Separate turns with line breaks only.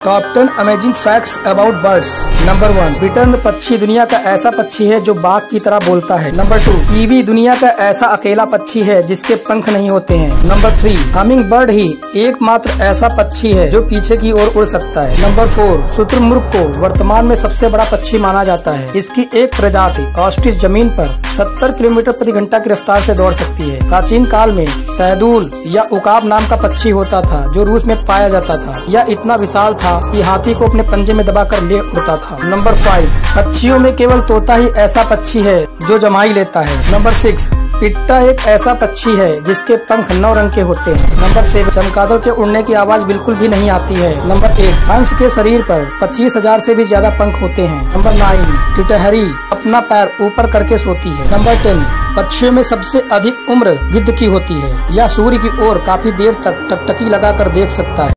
Top 10 amazing facts about birds. Number 1, bittern पक्षी दुनिया का ऐसा पक्षी है जो बाघ की तरह बोलता है। नंबर 2, कीवी दुनिया का ऐसा अकेला पक्षी है जिसके पंख नहीं होते हैं। नंबर 3, हमिंग बर्ड ही एकमात्र ऐसा पक्षी है जो पीछे की ओर उड़ सकता है। नंबर 4, शुतुरमुर्ग को वर्तमान में सबसे बड़ा पक्षी माना जाता है। इसकी एक प्रजाति ऑस्ट्रिच जमीन पर 70 किलोमीटर प्रति घंटा की रफ्तार से दौड़ सकती है। प्राचीन काल में शहदूल या उकाब नाम का पक्षी होता था जो रूस में पाया जाता था। यह इतना विशाल था कि हाथी को अपने पंजे में दबाकर ले उड़ता था। नंबर 5, पक्षियों में केवल तोता ही ऐसा पक्षी है जो जमाई लेता है। नंबर 6, पिट्टा एक ऐसा पक्षी है जिसके पंख 9 रंग के होते हैं। नंबर 7, चमगादड़ के उड़ने की आवाज बिल्कुल भी नहीं आती है। नंबर 8, हंस के शरीर पर 25,000 से भी ज्यादा पंख होते हैं। नंबर 9, टिटहरी अपना पैर ऊपर करके सोती है। नंबर 10, पक्षियों में सबसे अधिक उम्र गिद्ध की होती है। यह सूर्य की ओर काफी देर तक टकटकी लगाकर देख सकता है।